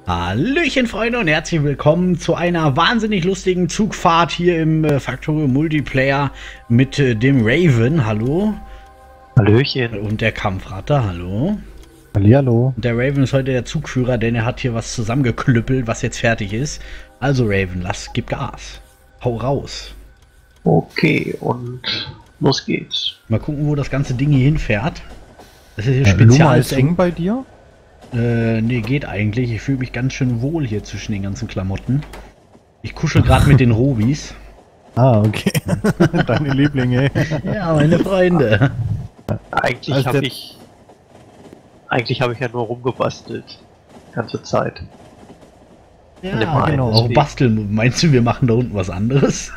Hallöchen Freunde und herzlich willkommen zu einer wahnsinnig lustigen Zugfahrt hier im Factorio Multiplayer mit dem Raven, hallo. Hallöchen. Und der Kampfratte, hallo. Hallihallo. Und der Raven ist heute der Zugführer, denn er hat hier was zusammengeklüppelt, was jetzt fertig ist. Also Raven, gib Gas. Hau raus. Okay, und los geht's. Mal gucken, wo das ganze Ding hier hinfährt. Das ist hier Luma ist spezial. eng bei dir? Nee, geht eigentlich. Ich fühle mich ganz schön wohl hier zwischen den ganzen Klamotten. Ich kuschel gerade mit den Robis. Ah, okay. Deine Lieblinge. Ja, meine Freunde. Eigentlich Also habe ich ja nur rumgebastelt. Die ganze Zeit. Ja, genau. Auch basteln. Meinst du, wir machen da unten was anderes?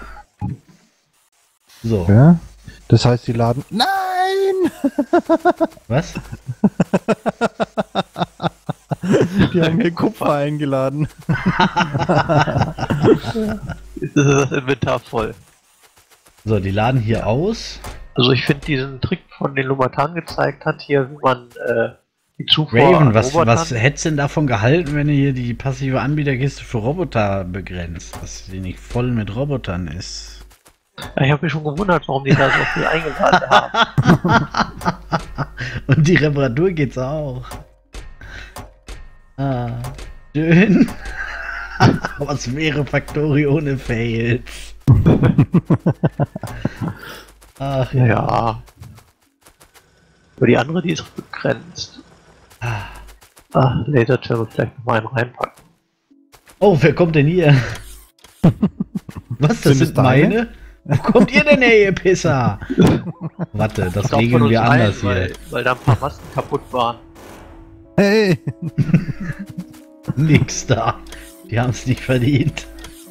So. Ja. Das heißt, die laden... Nein! Was? Die haben hier Kupfer eingeladen. Ist das Inventar voll? So, die laden hier aus. Also ich finde diesen Trick, von den Lumatan gezeigt hat, hier, wie man die Zufuhr Raven, an was Robotern... hättest du denn davon gehalten, wenn du hier die passive Anbieterkiste für Roboter begrenzt? Dass die nicht voll mit Robotern ist. Ja, ich habe mich schon gewundert, warum die da so viel eingeladen haben. Und die Reparatur geht's auch. Ah, schön. Was wäre Factory ohne Fails? Ach ja. Ja. Aber die andere, die ist begrenzt. Lasertürme vielleicht noch mal einen reinpacken. Oh, wer kommt denn hier? Was, das sind meine? Wo kommt ihr denn her, ihr Pisser? Warte, das regeln wir anders hier. Weil da ein paar Masten kaputt waren. Hey! Nix da. Die haben es nicht verdient.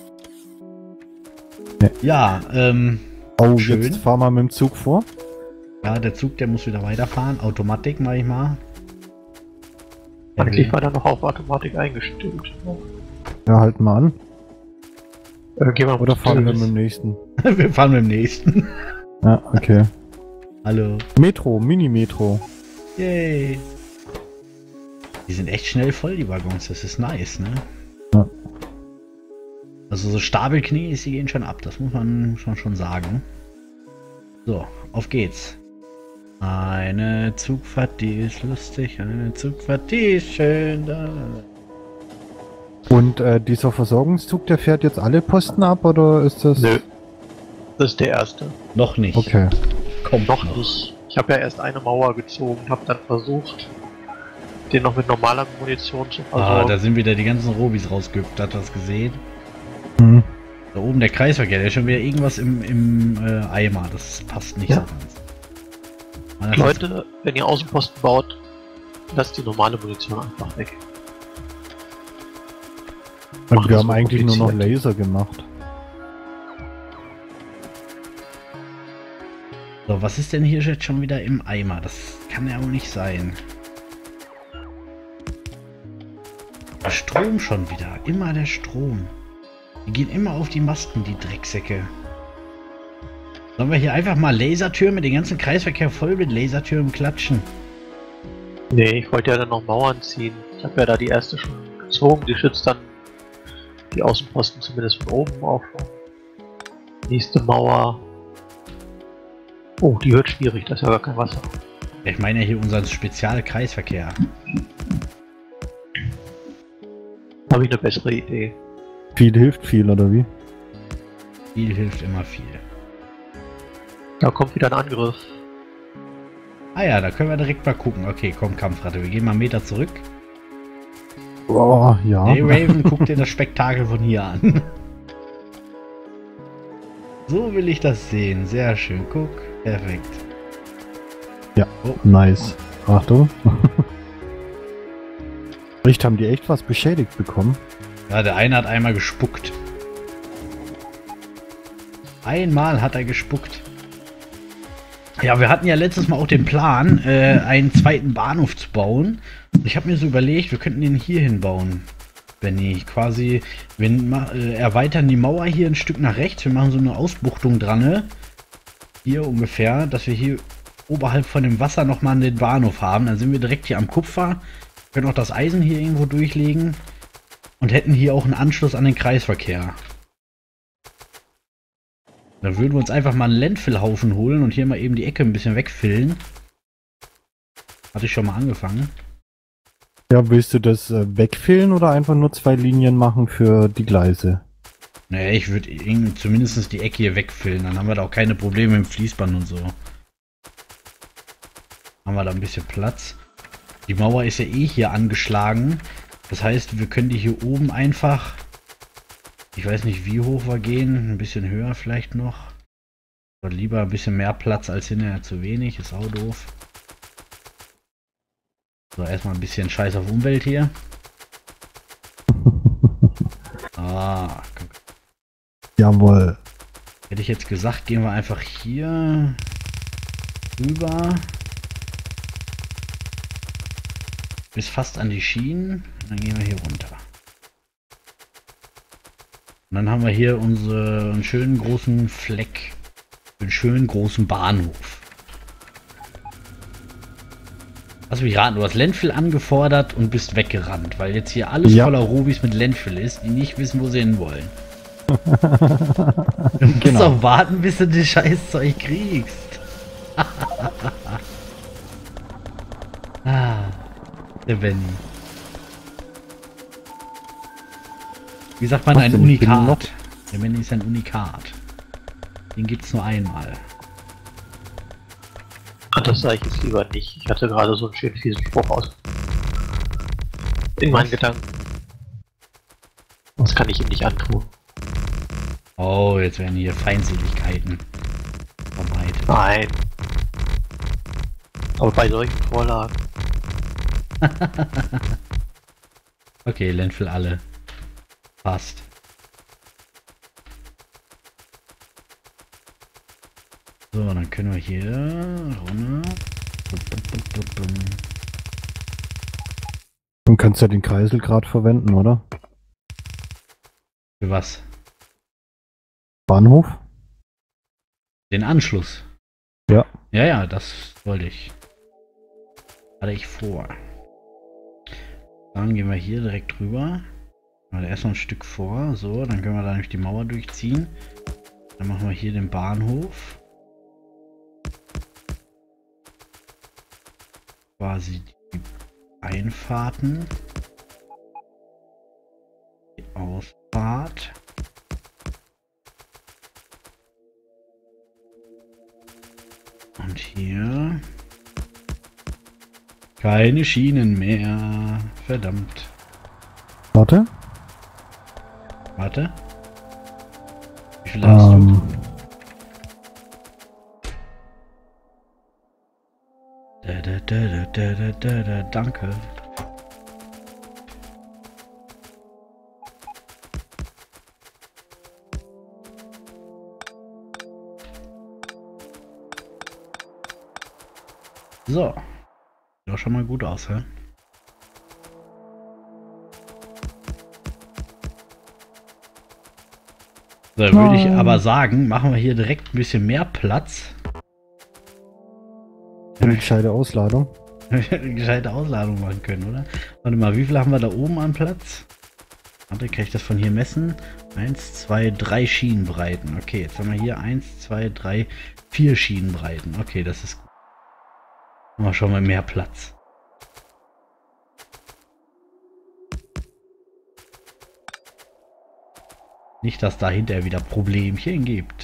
Nee. Ja, Oh, schön. jetzt fahren wir mit dem Zug vor. Ja, der Zug, der muss wieder weiterfahren. Automatik mach ich mal. Eigentlich war da noch auf Automatik eingestellt. Ja, halten wir an. Gehen wir Oder fahren wir Service. mit dem nächsten? Wir fahren mit dem nächsten. Ja, okay. Hallo. Metro, Mini-Metro. Yay. Die sind echt schnell voll, die Waggons. Das ist nice, ne? Ja. Also so Stapelknie, die gehen schon ab. Das muss man schon sagen. So, auf geht's. Eine Zugfahrt, die ist lustig. Eine Zugfahrt, die ist schön. Und dieser Versorgungszug, der fährt jetzt alle Posten ab, oder ist das... Nö. Das ist der erste. Noch nicht. Okay. Kommt Noch nicht. Ich habe ja erst eine Mauer gezogen, habe dann versucht, den noch mit normaler Munition zu Ah, versorgen. da sind wieder die ganzen Robis rausgehüpft. Hat das gesehen? Hm. Da oben der Kreisverkehr, der ist schon wieder irgendwas im Eimer. Das passt nicht Ja. so ganz. Ah, das Leute, wenn ihr Außenposten baut, lasst die normale Munition einfach weg. Und Macht wir das haben so eigentlich nur noch kompliziert. Laser gemacht. So, was ist denn hier jetzt schon wieder im Eimer? Das kann ja wohl nicht sein. Der Strom schon wieder. Immer der Strom. Die gehen immer auf die Masten, die Drecksäcke. Sollen wir hier einfach mal Lasertürme, den ganzen Kreisverkehr voll mit Lasertürmen klatschen? Nee, ich wollte ja dann noch Mauern ziehen. Ich habe ja da die erste schon gezogen, die schützt dann die Außenposten zumindest von oben auf. Nächste Mauer. Oh, die wird schwierig, da ist ja gar kein Wasser. Ich meine ja hier unseren Spezialkreisverkehr. Habe ich eine bessere Idee. Viel hilft viel, oder wie? Viel hilft immer viel. Da kommt wieder ein Angriff. Ah ja, da können wir direkt mal gucken. Okay, komm, Kampfratte, wir gehen mal einen Meter zurück. Oh, ja. Hey Raven, guck dir das Spektakel von hier an. So will ich das sehen. Sehr schön. Guck. Perfekt. Ja, Oh. nice. Achtung. Vielleicht haben die echt was beschädigt bekommen. Ja, der eine hat einmal gespuckt. Einmal hat er gespuckt. Ja, wir hatten ja letztes Mal auch den Plan, einen zweiten Bahnhof zu bauen. Ich habe mir so überlegt, wir könnten den hier hinbauen. Benny, quasi, wir erweitern die Mauer hier ein Stück nach rechts. Wir machen so eine Ausbuchtung dran, ne? Hier ungefähr, dass wir hier oberhalb von dem Wasser nochmal den Bahnhof haben. Dann sind wir direkt hier am Kupfer. Können auch das Eisen hier irgendwo durchlegen. Und hätten hier auch einen Anschluss an den Kreisverkehr. Dann würden wir uns einfach mal einen Landfill-Haufen holen und hier mal eben die Ecke ein bisschen wegfüllen. Hatte ich schon mal angefangen. Ja, willst du das wegfüllen oder einfach nur 2 Linien machen für die Gleise? Naja, ich würde zumindest die Ecke hier wegfüllen. Dann haben wir da auch keine Probleme im Fließband und so. Haben wir da ein bisschen Platz. Die Mauer ist ja eh hier angeschlagen. Das heißt, wir können die hier oben einfach... Ich weiß nicht, wie hoch wir gehen. Ein bisschen höher vielleicht noch. Oder lieber ein bisschen mehr Platz als hinterher zu wenig. Ist auch doof. So, erstmal ein bisschen Scheiß auf Umwelt hier. Ah, komm. Jawohl. Hätte ich jetzt gesagt, gehen wir einfach hier rüber. Bis fast an die Schienen. Dann gehen wir hier runter. Und dann haben wir hier unseren schönen großen Fleck. Einen schönen großen Bahnhof. Hast du mich raten, du hast Landfill angefordert und bist weggerannt, weil jetzt hier alles voller Rubis mit Landfill ist, die nicht wissen, wo sie hinwollen. Du musst doch warten, bis du das Scheißzeug kriegst. Der Benny. Wie sagt man, ein Unikat? Der Benny ist ein Unikat. Den gibt's nur einmal. Das sage ich jetzt lieber nicht. Ich hatte gerade so einen schönen fiesen Spruch aus. In meinen Gedanken. Das kann ich ihm nicht antun. Oh, jetzt werden hier Feindseligkeiten verbreitet. Nein. Aber bei solchen Vorlagen. Okay, Landfill alle. Passt. So, dann können wir hier runter. Du kannst ja den Kreisel gerade verwenden, oder? Für was? Bahnhof? Den Anschluss. Ja. Ja, das wollte ich. Hatte ich vor. Dann gehen wir hier direkt rüber. Mal erst noch ein Stück vor. So, dann können wir da nämlich die Mauer durchziehen. Dann machen wir hier den Bahnhof. Quasi die Einfahrten. Die Ausfahrt. Und hier keine Schienen mehr. Verdammt. Warte. Warte. Wie viel hast du? Danke. So. Sieht auch schon mal gut aus, hä? So, würde ich aber sagen, machen wir hier direkt ein bisschen mehr Platz. Eine gescheite Ausladung. Eine gescheite Ausladung machen können, oder? Warte mal, wie viel haben wir da oben an Platz? Warte, kann ich das von hier messen? 1, 2, 3 Schienenbreiten. Okay, jetzt haben wir hier 1, 2, 3, 4 Schienenbreiten. Okay, das ist gut. Haben wir schon mal mehr Platz. Nicht, dass da hinterher wieder Problemchen gibt.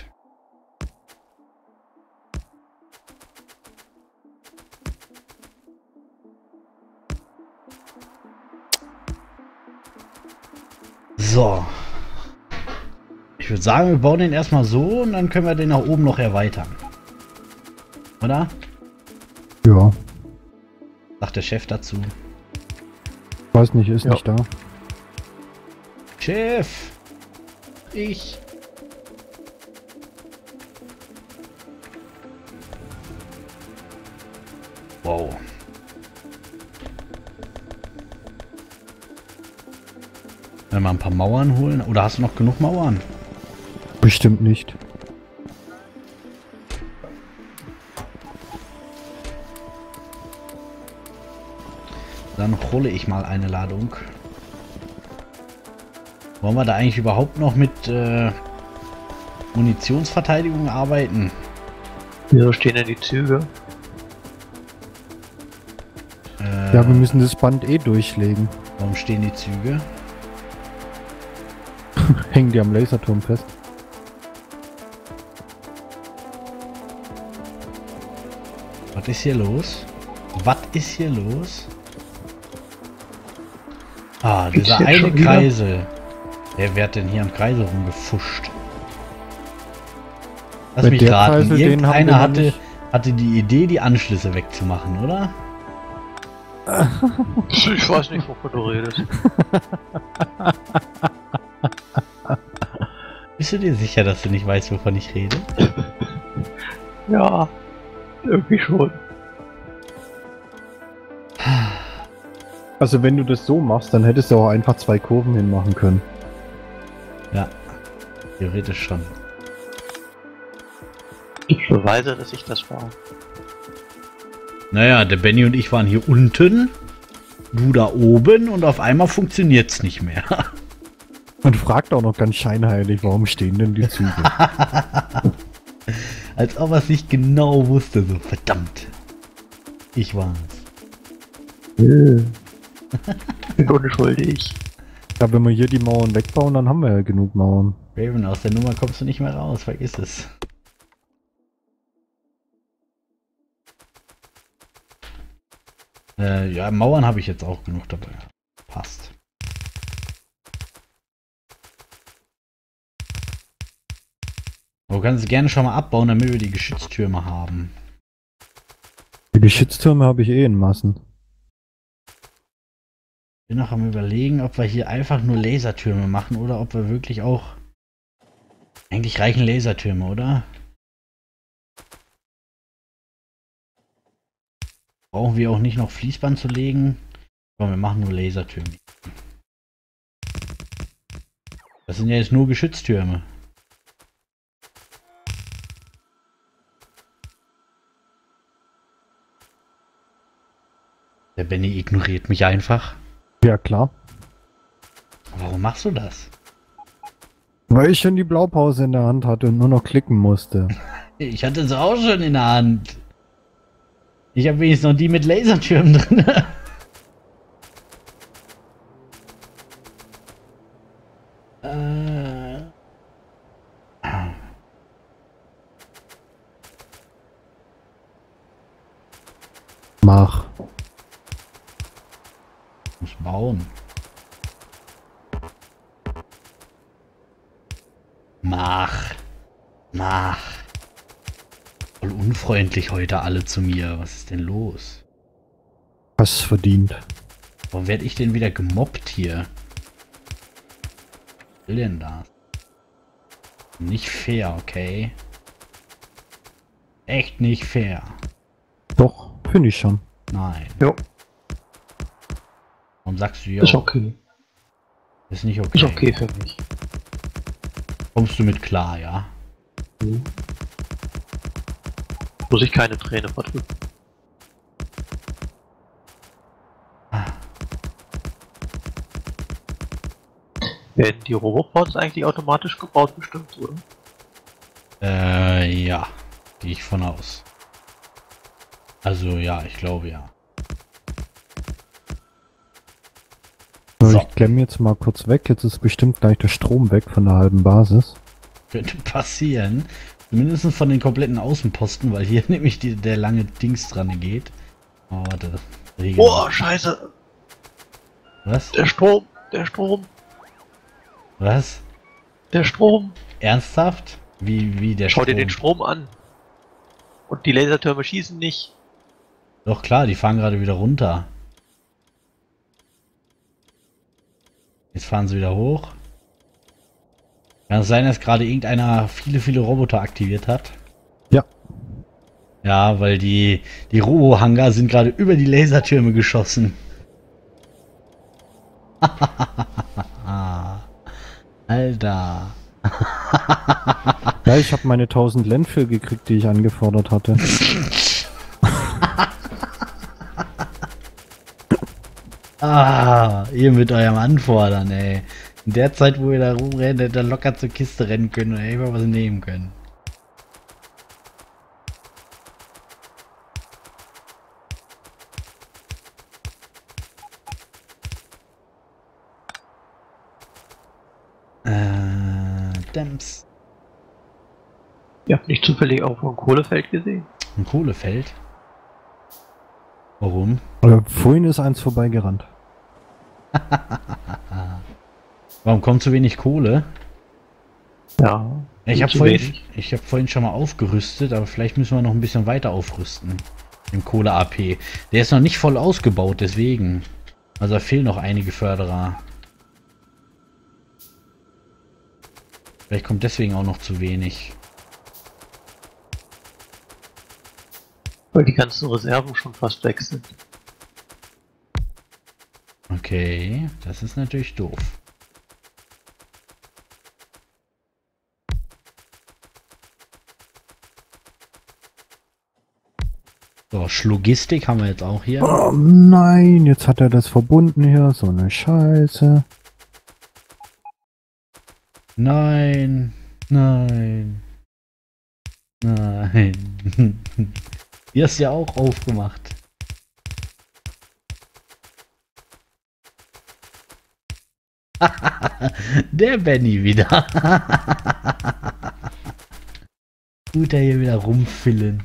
So. Ich würde sagen, wir bauen den erstmal so und dann können wir den nach oben noch erweitern. Oder? Ja. Sagt der Chef dazu. Weiß nicht, ist nicht da. Chef! Ich. Wow. Wenn wir mal ein paar Mauern holen. Oder hast du noch genug Mauern? Bestimmt nicht. Dann hole ich mal eine Ladung. Wollen wir da eigentlich überhaupt noch mit Munitionsverteidigung arbeiten? Wieso stehen denn die Züge? Ja, wir müssen das Band eh durchlegen. Warum stehen die Züge? Hängen die am Laserturm fest. Was ist hier los? Was ist hier los? Ah, Geht's dieser jetzt eine schon wieder? Kreisel. Wer wird denn hier am Kreisel rumgefuscht? Lass Mit mich der raten. Kreisel, den haben Irgendeiner wir noch nicht. hatte die Idee, die Anschlüsse wegzumachen, oder? Ich weiß nicht, wovon du redest. Bist du dir sicher, dass du nicht weißt, wovon ich rede? Ja, irgendwie schon. Also wenn du das so machst, dann hättest du auch einfach 2 Kurven hinmachen können. Ja, theoretisch schon. Ich beweise, dass ich das war. Naja, der Benny und ich waren hier unten, du da oben und auf einmal funktioniert's nicht mehr. Und fragt auch noch ganz scheinheilig, warum stehen denn die Züge? Als ob er es nicht genau wusste, so verdammt. Ich war's. Bin unschuldig. Ja, wenn wir hier die Mauern wegbauen, dann haben wir ja genug Mauern. Raven, aus der Nummer kommst du nicht mehr raus, vergiss es. Ja, Mauern habe ich jetzt auch genug dabei. Passt. Du kannst es gerne schon mal abbauen, damit wir die Geschütztürme haben. Die Geschütztürme habe ich eh in Massen. Ich bin noch am Überlegen, ob wir hier einfach nur Lasertürme machen oder ob wir wirklich auch... Eigentlich reichen Lasertürme, oder? Brauchen wir auch nicht noch Fließband zu legen? Komm, wir machen nur Lasertürme. Das sind ja jetzt nur Geschütztürme. Der Benny ignoriert mich einfach. Ja, klar. Warum machst du das? Weil ich schon die Blaupause in der Hand hatte und nur noch klicken musste. Ich hatte es auch schon in der Hand. Ich habe wenigstens noch die mit Lasertürmen drin. Mach. Muss bauen. Mach. Voll unfreundlich heute alle zu mir. Was ist denn los? Hast verdient. Warum werde ich denn wieder gemobbt hier? Was will denn das? Nicht fair, okay? Echt nicht fair. Doch, finde ich schon. Nein. Jo, Warum sagst du ja? ist okay. Ist nicht okay. Ist okay für mich. Kommst du mit klar, ja? Muss ich keine Träne verdrücken. Werden die Robopods eigentlich automatisch gebaut bestimmt, oder? Ja. Gehe ich von aus. Also ja, ich glaube ja. So, So. ich klemme jetzt mal kurz weg. Jetzt ist bestimmt gleich der Strom weg von der halben Basis. Könnte passieren. Zumindest von den kompletten Außenposten, weil hier nämlich der lange Dings dran geht. Oh, warte. Regel. Boah, scheiße! Was? Der Strom! Der Strom! Was? Der Strom! Ernsthaft? Wie der Schau Strom? dir den Strom an! Und die Lasertürme schießen nicht! Doch klar, die fahren gerade wieder runter. Jetzt fahren sie wieder hoch. Kann es sein, dass gerade irgendeiner viele Roboter aktiviert hat? Ja. Ja, weil die Robo-Hangar sind gerade über die Lasertürme geschossen. Alter. Ja, ich habe meine 1000 Landfill gekriegt, die ich angefordert hatte. Ihr mit eurem Anfordern, ey. In der Zeit, wo wir da rumrennen, hätte er locker zur Kiste rennen können und hätte mal was nehmen können. Dämms. Ihr habt nicht zufällig auch ein Kohlefeld gesehen? Ein Kohlefeld? Warum? Vorhin ist eins vorbeigerannt. Warum kommt so wenig Kohle? Ja. Ich habe zu vorhin, wenig. vorhin schon mal aufgerüstet, aber vielleicht müssen wir noch ein bisschen weiter aufrüsten. Im Kohle-AP. Der ist noch nicht voll ausgebaut, deswegen. Also da fehlen noch einige Förderer. Vielleicht kommt deswegen auch noch zu wenig. Weil die ganzen Reserven schon fast weg sind. Okay, das ist natürlich doof. So, Schlogistik haben wir jetzt auch hier. Oh nein, jetzt hat er das verbunden hier. So eine Scheiße. Nein, nein, nein. Hier ist ja auch aufgemacht. Der Benny wieder. Gut, er hier wieder rumfillen.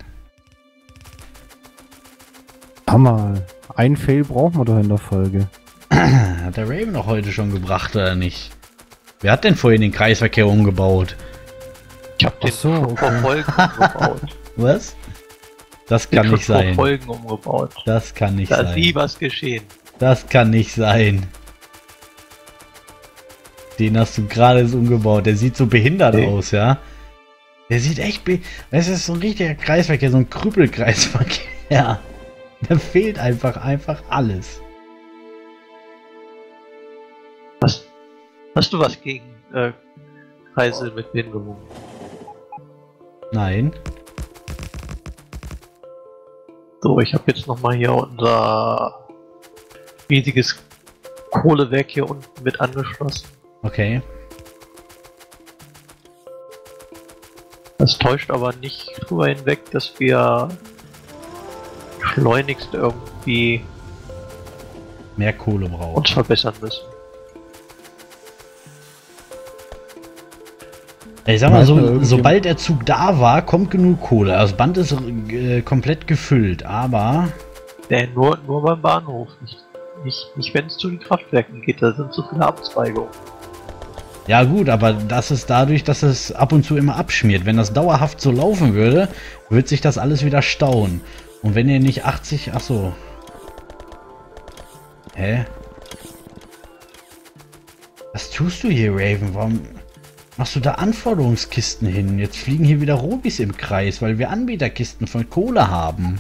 Hammer. Ein Fail brauchen wir doch in der Folge. Hat der Raven auch heute schon gebracht, oder nicht? Wer hat denn vorhin den Kreisverkehr umgebaut? Ich hab den so, schon vor Folgen umgebaut. Was? Das kann nicht Vor sein. Folgen umgebaut. Das kann nicht Da ist nie sein. was geschehen. Das Das kann nicht sein. Den hast du gerade so umgebaut. Der sieht so behindert Nee. aus, ja? Der sieht echt es ist so ein richtiger Kreisverkehr, so ein Krüppelkreisverkehr. Da fehlt einfach alles. Hast du was gegen Kreise mit Behinderung? Nein. So, ich habe jetzt nochmal hier unser riesiges Kohlewerk hier unten mit angeschlossen. Okay. Das täuscht aber nicht drüber hinweg, dass wir schleunigst irgendwie Mehr Kohle braucht. uns verbessern müssen. Ich sag mal Weiß so, nur irgendwie- sobald der Zug da war, kommt genug Kohle. Also das Band ist komplett gefüllt, aber Nur beim Bahnhof, nicht wenn es zu den Kraftwerken geht, da sind so viele Abzweigungen. ja gut, aber das ist dadurch, dass es ab und zu immer abschmiert. Wenn das dauerhaft so laufen würde, wird sich das alles wieder stauen. Und wenn ihr nicht 80... Achso. Hä? Was tust du hier, Raven? Warum machst du da Anforderungskisten hin? Jetzt fliegen hier wieder Robis im Kreis, weil wir Anbieterkisten von Kohle haben.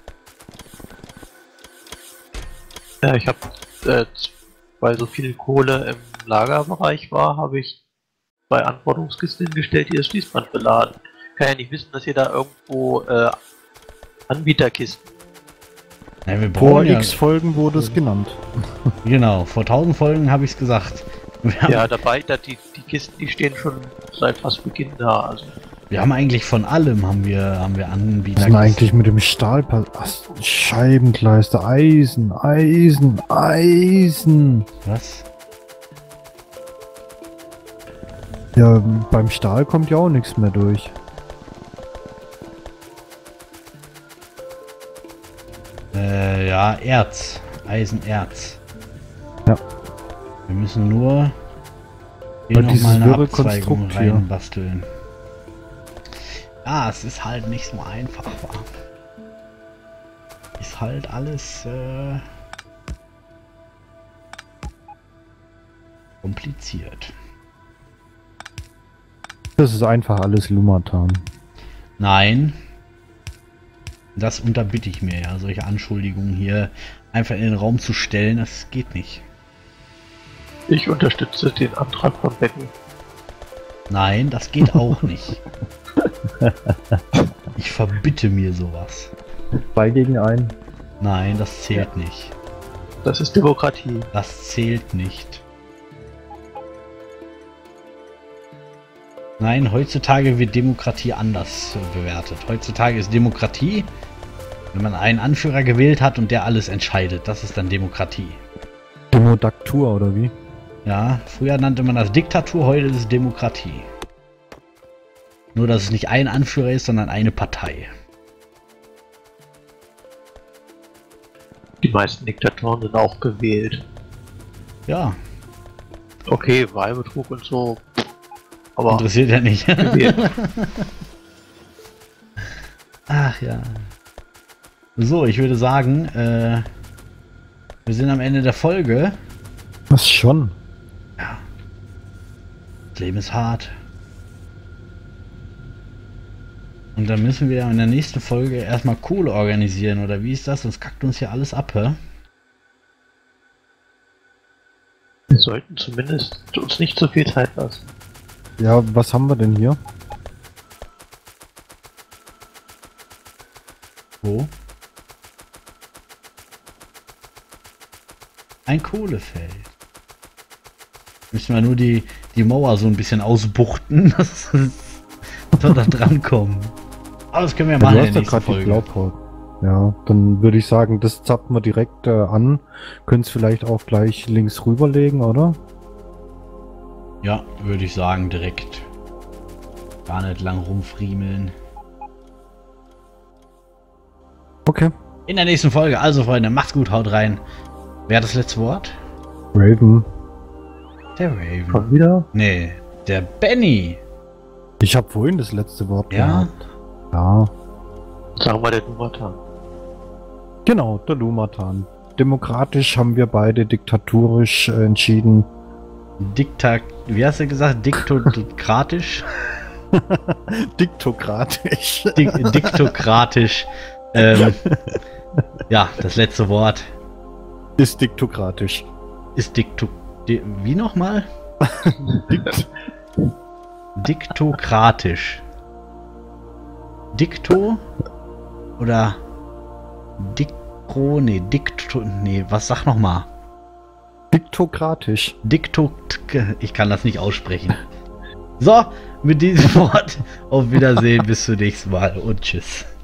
Ja, ich habe, weil so viel Kohle im Lagerbereich war, habe ich 2 Anforderungskisten hingestellt, die das Schließband beladen. Kann ja nicht wissen, dass ihr da irgendwo Anbieterkisten. Ja, wir Vor brauchen ja... X Folgen wurde es genannt. Genau, vor 1000 Folgen habe ich es gesagt. Wir haben, Ja, dabei, die Kisten, die stehen schon seit fast Beginn da. Also wir haben eigentlich von allem haben wir Anbieter. Was ist denn eigentlich mit dem Stahl? Scheibengleister, Eisen. Was? Ja, beim Stahl kommt ja auch nichts mehr durch. Ja, Erz. Eisenerz. Ja. Wir müssen nur hier Aber noch dieses mal eine wirre Abzweigung Konstrukt hier. reinbasteln. Ja, es ist halt nicht so einfach, wa? Ist halt alles kompliziert. Das ist einfach alles Lumatan. Nein. Das unterbitte ich mir ja, solche Anschuldigungen hier einfach in den Raum zu stellen, das geht nicht. ich unterstütze den Antrag von Becken. Nein, das geht auch nicht. Ich verbitte mir sowas. 2 gegen 1. Nein, das zählt nicht. Das ist Demokratie. Das zählt nicht. Nein, heutzutage wird Demokratie anders bewertet. Heutzutage ist Demokratie, wenn man einen Anführer gewählt hat und der alles entscheidet. Das ist dann Demokratie. Demodaktur oder wie? Ja, früher nannte man das Diktatur, heute ist es Demokratie. Nur, dass es nicht ein Anführer ist, sondern eine Partei. Die meisten Diktatoren sind auch gewählt. Ja, Okay, Wahlbetrug und so. Aber interessiert ja nicht. gewählt. Ach ja. So, ich würde sagen, wir sind am Ende der Folge. Was schon? Das Leben ist hart. Und dann müssen wir in der nächsten Folge erstmal Kohle organisieren, oder wie ist das? Sonst kackt uns hier alles ab, hä? Wir sollten zumindest uns nicht so viel Zeit lassen. Ja, was haben wir denn hier? Wo? Ein Kohlefeld. Müssen wir nur die Mauer so ein bisschen ausbuchten, dass wir da drankommen. Aber das können wir Ja, machen du in hast der ja nächsten gerade die Folge. Blaupause. Ja, dann würde ich sagen, das zappen wir direkt an. Können es vielleicht auch gleich links rüberlegen, oder? Ja, würde ich sagen, direkt. Gar nicht lang rumfriemeln. Okay. In der nächsten Folge. Also, Freunde, macht's gut, haut rein. Wer hat das letzte Wort? Raven. Der Raven. Schon wieder? Nee, der Benny. Ich habe vorhin das letzte Wort Ja? gehabt. Ja. Sagen wir der Numatan. Genau, der Lumatan. Demokratisch haben wir beide diktatorisch entschieden. Wie hast du gesagt? Diktokratisch? Diktokratisch. Diktokratisch. Ja, das letzte Wort Ist diktokratisch. ist wie nochmal? Diktokratisch. Dikto oder Dikro? Nee, was sag nochmal? Diktokratisch. Ich kann das nicht aussprechen. So, mit diesem Wort auf Wiedersehen, bis zum nächsten Mal und tschüss.